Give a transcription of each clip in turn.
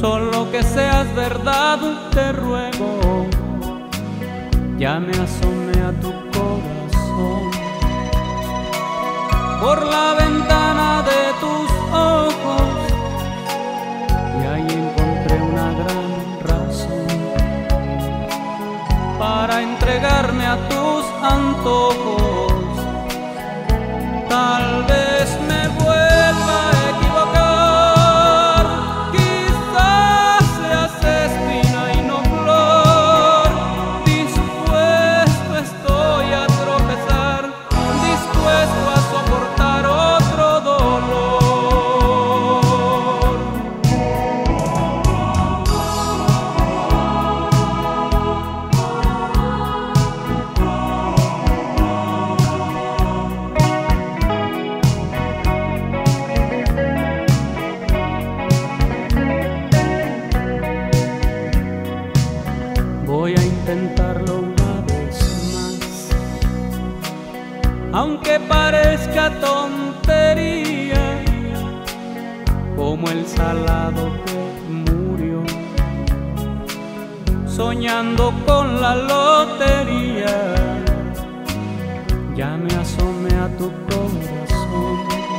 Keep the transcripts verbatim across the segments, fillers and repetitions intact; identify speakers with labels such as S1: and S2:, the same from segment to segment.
S1: solo que seas verdad, te ruego. Ya me asomé a tu corazón por la ventana de tus ojos y ahí encontré una gran razón para entregarme a tus antojos. Tal vez me vuelva a equivocar, quizás seas espina y no flor. Dispuesto estoy a tropezar, dispuesto a soportar otro dolor. Voy a intentarlo una vez más, aunque parezca tontería, como el salado que murió, soñando con la lotería. Ya me asomé a tu corazón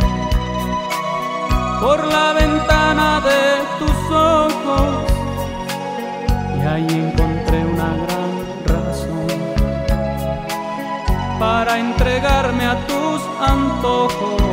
S1: por la ventana de tus ojos y ahí encontré una gran razón para entregarme a tus antojos.